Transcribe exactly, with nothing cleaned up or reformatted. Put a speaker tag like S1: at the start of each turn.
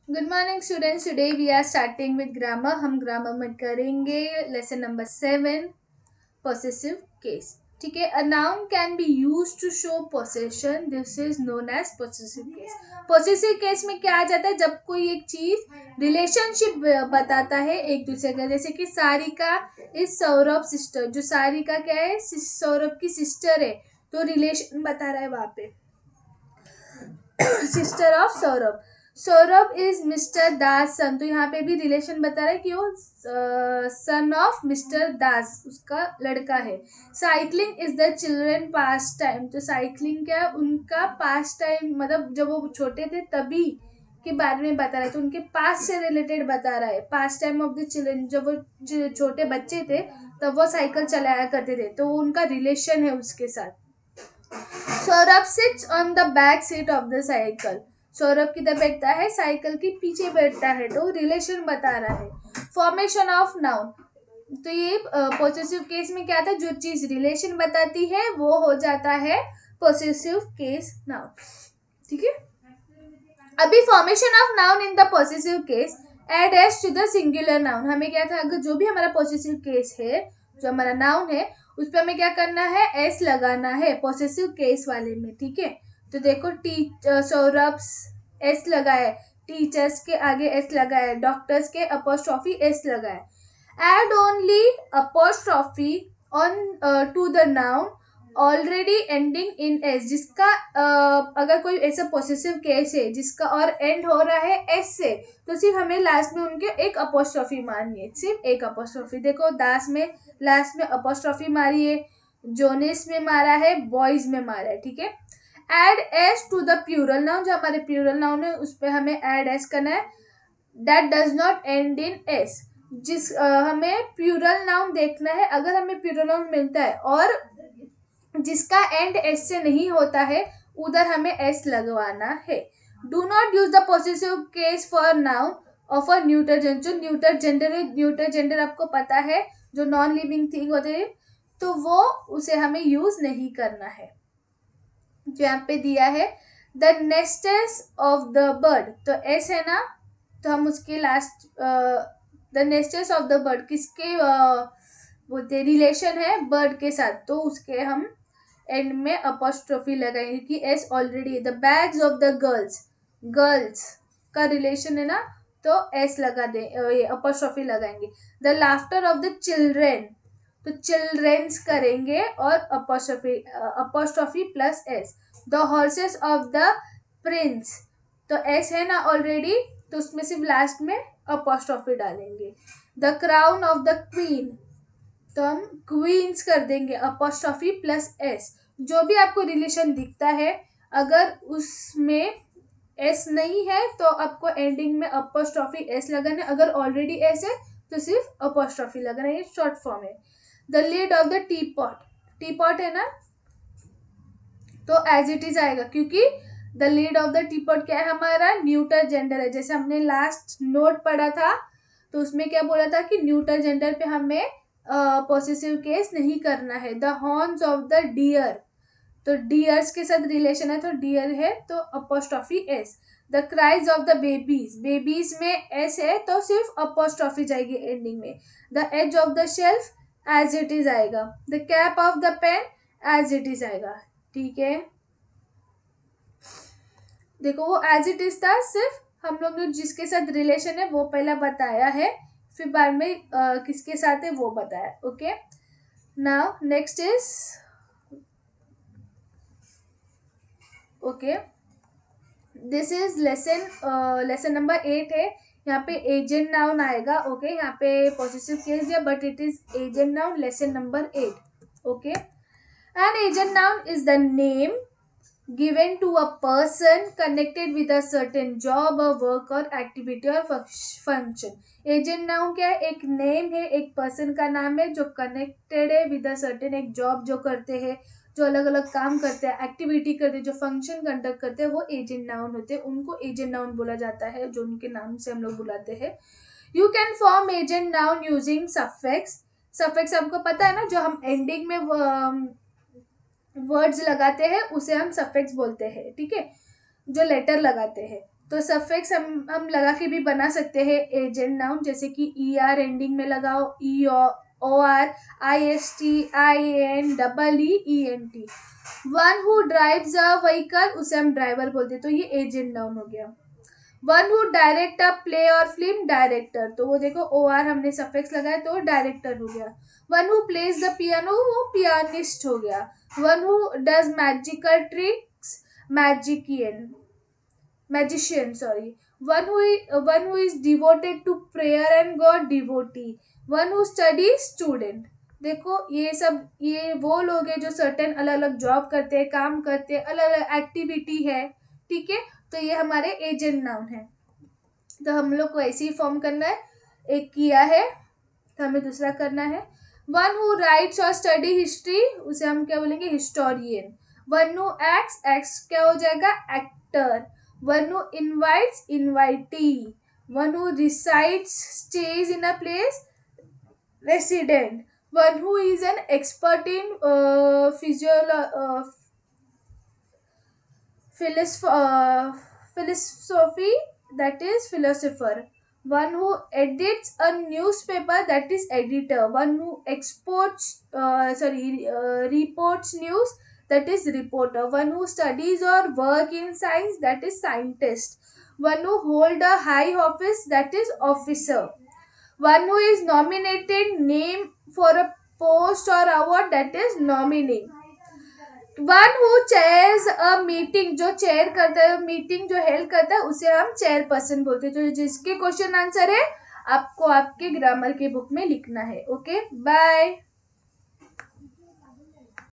S1: Good morning students, today we are starting with grammar. हम grammar में करेंगे lesson number seven, possessive case. ठीक है, a noun can be use to show possession, this is known as possessive case. Possessive case में क्या आ जाता है, जब कोई एक चीज रिलेशनशिप बताता है एक दूसरे का, जैसे कि सारिका इज सौरभ सिस्टर, जो सारिका क्या है, सौरभ की सिस्टर है, तो रिलेशन बता रहा है वहां पे, sister of Saurabh. Saurabh is mister Das son, तो यहाँ पे भी रिलेशन बता रहा है कि वो सन ऑफ मिस्टर दास, उसका लड़का है। Cycling is the children pastime, तो साइकिलिंग क्या है, उनका पास टाइम, मतलब जब वो छोटे थे तभी के बारे में बता रहा है, तो उनके पास से रिलेटेड बता रहा है। Pastime of the children, जब वो छोटे बच्चे थे तब वो साइकिल चलाया करते थे, तो उनका रिलेशन है उसके साथ। Saurabh sits on the back seat of the cycle, Saurabh किधर बैठता है, साइकिल के पीछे बैठता है, तो रिलेशन बता रहा है। फॉर्मेशन ऑफ नाउन, तो ये पोसेसिव uh, केस में क्या था, जो चीज रिलेशन बताती है वो हो जाता है पोसेसिव केस नाउन। ठीक है, अभी formation of noun in the possessive case, add S to the singular noun. हमें क्या था, अगर जो भी हमारा पोसेसिव केस है, जो हमारा नाउन है, उस पर हमें क्या करना है, एस लगाना है पोसेसिव केस वाले में। ठीक है, तो देखो टी सौरभ एस लगा है, टीचर्स के आगे एस लगा है, डॉक्टर्स के अपोस्ट्रॉफी एस लगा है। Add only apostrophe on to the noun already ending in S, जिसका uh, अगर कोई ऐसा पोसेसिव केस है जिसका और एंड हो रहा है एस से, तो सिर्फ हमें लास्ट में उनके एक अपोस्ट्रॉफी मारनी है, सिर्फ एक अपोस्ट्रॉफी। देखो दास में लास्ट में अपोस्ट्रॉफी मारी है, जोनेस में मारा है, बॉयज में मारा है। ठीक है, add S to the plural noun, जो हमारे प्लूरल नाउन है उस पर हमें एड एस करना है, that does not end in S. जिस uh, हमें प्लूरल नाउन देखना है, अगर हमें प्लूरल नाउन मिलता है और जिसका एंड एस से नहीं होता है, उधर हमें एस लगवाना है। Do not use the possessive case for noun of a neuter gender, जो न्यूटर जेंडर है, न्यूटर जेंडर आपको पता है जो नॉन लिविंग थिंग होते हैं, तो वो उसे हमें यूज नहीं करना है। जो यहाँ पे दिया है the nests of the bird, तो एस है ना, तो हम उसके last the nests of the bird किसके बोलते रिलेशन है, बर्ड के साथ, तो उसके हम एंड में अपोस्ट्रोफी लगाएंगे कि S already. The bags of the girls, girls का रिलेशन है ना, तो एस लगा दे, ये अपोस्ट्रोफी लगाएंगे। The laughter of the children, तो चिल्ड्रेन्स करेंगे और apostrophe apostrophe plus S. The horses of the prince, तो एस है ना ऑलरेडी, तो उसमें सिर्फ लास्ट में अपोस्ट्रोफी डालेंगे। The crown of the queen, तो हम क्वींस कर देंगे अपोस्ट्रोफी प्लस एस। जो भी आपको रिलेशन दिखता है, अगर उसमें एस नहीं है तो आपको एंडिंग में अपोस्ट्रोफी एस लगाना है, अगर ऑलरेडी एस है तो सिर्फ अपोस्ट्रोफी लगाना है, शॉर्ट फॉर्म है। The lid of the teapot, teapot है ना, तो एज इट इज आएगा, क्योंकि the lid of the teapot क्या है, हमारा न्यूटर जेंडर है। जैसे हमने लास्ट नोट पढ़ा था, तो उसमें क्या बोला था कि न्यूटर जेंडर पे हमें पोसेसिव केस नहीं करना है। The horns of the deer, तो डियर्स के साथ रिलेशन है, तो डियर है तो apostrophe S. The cries of the babies, babies में एस है तो सिर्फ अपोस्ट्रोफी जाएगी एंडिंग में। The edge of the shelf as it is आएगा। The cap of the pen as it is आएगा। ठीक है, देखो वो एज इट इज था, सिर्फ हम लोग ने जिसके साथ रिलेशन है वो पहला बताया है, फिर बाद में uh, किसके साथ है वो बताया। Okay, now next is okay, this is lesson lesson number eight है। यहाँ पे एजेंट नाउन आएगा। ओके, यहाँ पे पॉजिटिव केस दिया but it is agent noun, lesson number eight. Okay, an agent noun is the name given to a person connected with a certain job or work or activity or function। Agent noun क्या है, एक name है, एक person का नाम है जो connected है विद अ सर्टेन, एक जॉब जो करते हैं, जो अलग अलग काम करते हैं, एक्टिविटी करते हैं, जो फंक्शन कंडक्ट करते हैं, वो एजेंट नाउन होते हैं, उनको एजेंट नाउन बोला जाता है, जो उनके नाम से हम लोग बुलाते हैं। You can form agent noun using suffix. Suffix आपको पता है ना, जो हम एंडिंग में वर्ड्स लगाते हैं उसे हम सफिक्स बोलते हैं। ठीक है, जो लेटर लगाते हैं, तो सफिक्स हम हम लगा के भी बना सकते हैं एजेंट नाउन, जैसे कि ई आर एंडिंग में लगाओ, E O R, I S T, I N, double E, E N T. One who drives a vehicle, उसे हम ड्राइवर बोलते हैं, तो ये एजेंट नाउन हो गया। One who direct a play और फिल्म, डायरेक्टर, तो वो देखो ओ आर हमने सफिक्स लगाया तो डायरेक्टर हो गया। One who plays the piano, वो पियानिस्ट हो गया। One who does magical tricks, magician, magician, sorry. One who is, one who is devoted to prayer and God, devotee. One who studies, student. देखो ये सब ये वो लोग हैं जो सर्टेन अलग अलग जॉब करते हैं, काम करते हैं, अलग अलग एक्टिविटी है, ठीक है। तो ये हमारे एजेंट नाउन है। तो हम लोग को ऐसे ही फॉर्म करना है, एक किया है तो हमें दूसरा करना है। वन हु राइट्स और स्टडी हिस्ट्री, उसे हम क्या बोलेंगे, historian. One who acts, acts क्या हो जाएगा, actor. One who invites, invitee. One who resides, stays in a place, resident. One who is an expert in फिजियोलॉ philosophy, that is philosopher. One who edits a newspaper, that is editor. One who exports uh, sorry uh, reports news, that is reporter. One who studies or work in science, that is scientist. One who hold a high office, that is officer. One who is nominated name for a post or award, that is nominee. One who chairs a meeting, जो chair करता है, meeting जो help करता है, उसे हम chair person बोलते हैं। तो जिसके क्वेश्चन आंसर है आपको आपके ग्रामर के बुक में लिखना है। Okay, bye.